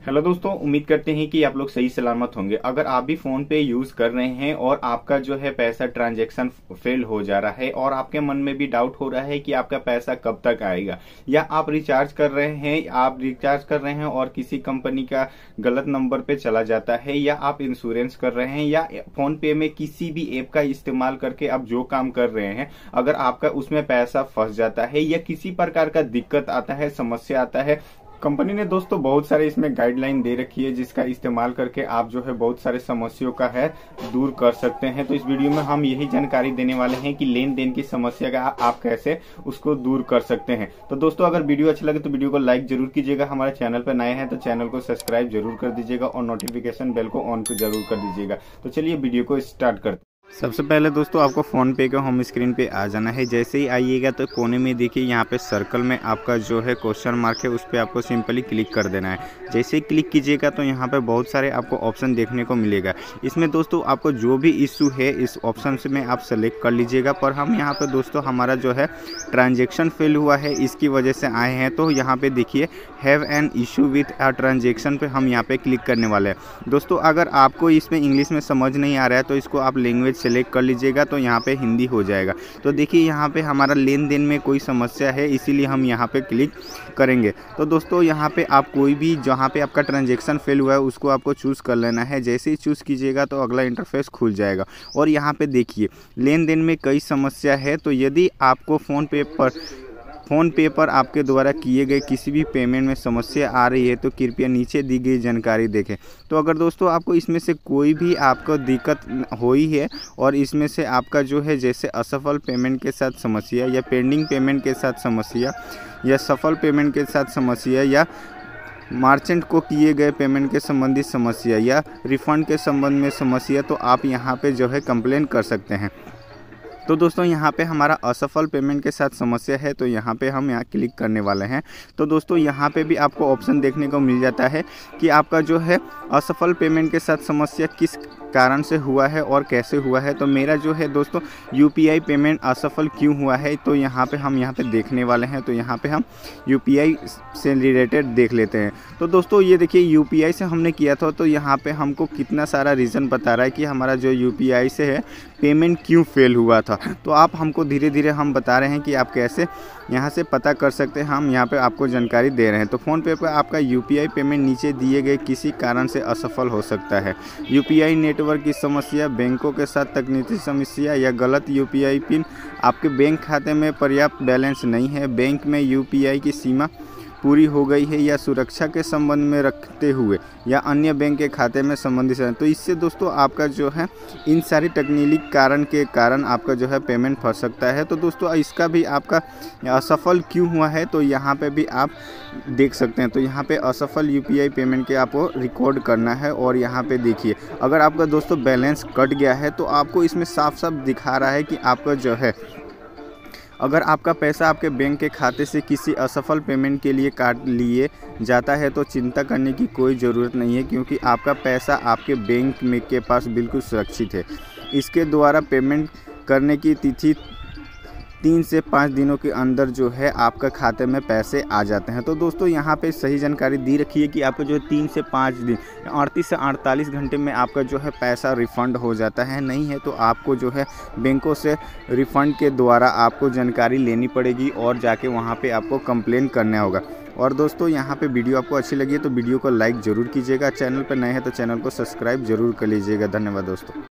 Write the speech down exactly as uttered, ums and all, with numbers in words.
Hello दोस्तों, उम्मीद करते हैं कि आप लोग सही सलामत होंगे। अगर आप भी फोन पे यूज कर रहे हैं और आपका जो है पैसा ट्रांजैक्शन फेल हो जा रहा है और आपके मन में भी डाउट हो रहा है कि आपका पैसा कब तक आएगा, या आप रिचार्ज कर रहे हैं आप रिचार्ज कर रहे हैं और किसी कंपनी का गलत नंबर पे चला जाता है, या आप इंश्योरेंस कर रहे हैं, या फोन पे में किसी भी ऐप का इस्तेमाल करके आप जो काम कर रहे हैं अगर आपका उसमें पैसा फंस जाता है या किसी प्रकार का दिक्कत आता है, समस्या आता है, कंपनी ने दोस्तों बहुत सारे इसमें गाइडलाइन दे रखी है जिसका इस्तेमाल करके आप जो है बहुत सारे समस्याओं का है दूर कर सकते हैं। तो इस वीडियो में हम यही जानकारी देने वाले हैं कि लेन देन की समस्या का आप कैसे उसको दूर कर सकते हैं। तो दोस्तों, अगर वीडियो अच्छा लगे तो वीडियो को लाइक जरूर कीजिएगा, हमारे चैनल पर नए हैं तो चैनल को सब्सक्राइब जरूर कर दीजिएगा और नोटिफिकेशन बेल को ऑन जरूर कर दीजिएगा। तो चलिए वीडियो को स्टार्ट करते हैं। सबसे पहले दोस्तों आपको फ़ोन पे के होम स्क्रीन पे आ जाना है। जैसे ही आइएगा तो कोने में देखिए यहाँ पे सर्कल में आपका जो है क्वेश्चन मार्क है, उस पर आपको सिंपली क्लिक कर देना है। जैसे ही क्लिक कीजिएगा तो यहाँ पे बहुत सारे आपको ऑप्शन देखने को मिलेगा। इसमें दोस्तों आपको जो भी इशू है इस ऑप्शन से में आप सेलेक्ट कर लीजिएगा। पर हम यहाँ पे दोस्तों हमारा जो है ट्रांजेक्शन फेल हुआ है, इसकी वजह से आए हैं। तो यहाँ पे देखिए have an issue with a transaction पे हम यहाँ पे क्लिक करने वाले हैं। दोस्तों अगर आपको इसमें इंग्लिश में समझ नहीं आ रहा है तो इसको आप लैंग्वेज सेलेक्ट कर लीजिएगा, तो यहाँ पे हिंदी हो जाएगा। तो देखिए यहाँ पे हमारा लेन देन में कोई समस्या है, इसीलिए हम यहाँ पे क्लिक करेंगे। तो दोस्तों यहाँ पे आप कोई भी जहाँ पे आपका ट्रांजैक्शन फेल हुआ है उसको आपको चूज़ कर लेना है। जैसे ही चूज़ कीजिएगा तो अगला इंटरफेस खुल जाएगा और यहाँ पे देखिए लेन देन में कई समस्या है। तो यदि आपको फ़ोन पे पर फ़ोन पे पर आपके द्वारा किए गए किसी भी पेमेंट में समस्या आ रही है तो कृपया नीचे दी गई जानकारी देखें। तो अगर दोस्तों आपको इसमें से कोई भी आपको दिक्कत हुई है और इसमें से आपका जो है जैसे असफल पेमेंट के साथ समस्या या पेंडिंग पेमेंट के साथ समस्या या सफल पेमेंट के साथ समस्या या मर्चेंट को किए गए पेमेंट के संबंधित समस्या या रिफ़ंड के संबंध में समस्या, तो आप यहाँ पे जो है कंप्लेन कर सकते हैं। तो दोस्तों यहाँ पे हमारा असफल पेमेंट के साथ समस्या है, तो यहाँ पे हम यहाँ क्लिक करने वाले हैं। तो दोस्तों यहाँ पे भी आपको ऑप्शन देखने को मिल जाता है कि आपका जो है असफल पेमेंट के साथ समस्या किस कारण से हुआ है और कैसे हुआ है। तो मेरा जो है दोस्तों यूपीआई पेमेंट असफल क्यों हुआ है, तो यहाँ पे हम यहाँ पे देखने वाले हैं। तो यहाँ पे हम यूपीआई से रिलेटेड देख लेते हैं। तो दोस्तों ये देखिए यूपीआई से हमने किया था, तो यहाँ पे हमको कितना सारा रीज़न बता रहा है कि हमारा जो यूपीआई से है पेमेंट क्यों फेल हुआ था। तो आप हमको धीरे धीरे हम बता रहे हैं कि आप कैसे यहाँ से पता कर सकते हैं, हम यहाँ पे आपको जानकारी दे रहे हैं। तो फ़ोनपे पर आपका यूपीआई पेमेंट नीचे दिए गए किसी कारण से असफल हो सकता है। यूपीआई नेटवर्क की समस्या, बैंकों के साथ तकनीकी समस्या या गलत यूपीआई पिन, आपके बैंक खाते में पर्याप्त बैलेंस नहीं है, बैंक में यूपीआई की सीमा पूरी हो गई है, या सुरक्षा के संबंध में रखते हुए या अन्य बैंक के खाते में संबंधित है। तो इससे दोस्तों आपका जो है इन सारी तकनीकी कारण के कारण आपका जो है पेमेंट फंस सकता है। तो दोस्तों इसका भी आपका असफल क्यों हुआ है तो यहाँ पे भी आप देख सकते हैं। तो यहाँ पे असफल यूपीआई पेमेंट के आपको रिकॉर्ड करना है और यहाँ पे देखिए अगर आपका दोस्तों बैलेंस कट गया है तो आपको इसमें साफ साफ दिखा रहा है कि आपका जो है अगर आपका पैसा आपके बैंक के खाते से किसी असफल पेमेंट के लिए काट लिए जाता है तो चिंता करने की कोई ज़रूरत नहीं है, क्योंकि आपका पैसा आपके बैंक में के पास बिल्कुल सुरक्षित है। इसके द्वारा पेमेंट करने की तिथि तीन से पाँच दिनों के अंदर जो है आपका खाते में पैसे आ जाते हैं। तो दोस्तों यहाँ पे सही जानकारी दी रखी है कि आपका जो है तीन से पाँच दिन अड़तीस से अड़तालीस घंटे में आपका जो है पैसा रिफ़ंड हो जाता है। नहीं है तो आपको जो है बैंकों से रिफ़ंड के द्वारा आपको जानकारी लेनी पड़ेगी और जाके वहाँ पे आपको कंप्लेन करना होगा। और दोस्तों यहाँ पे वीडियो आपको अच्छी लगी है तो वीडियो को लाइक ज़रूर कीजिएगा, चैनल पर नए हैं तो चैनल को सब्सक्राइब जरूर कर लीजिएगा। धन्यवाद दोस्तों।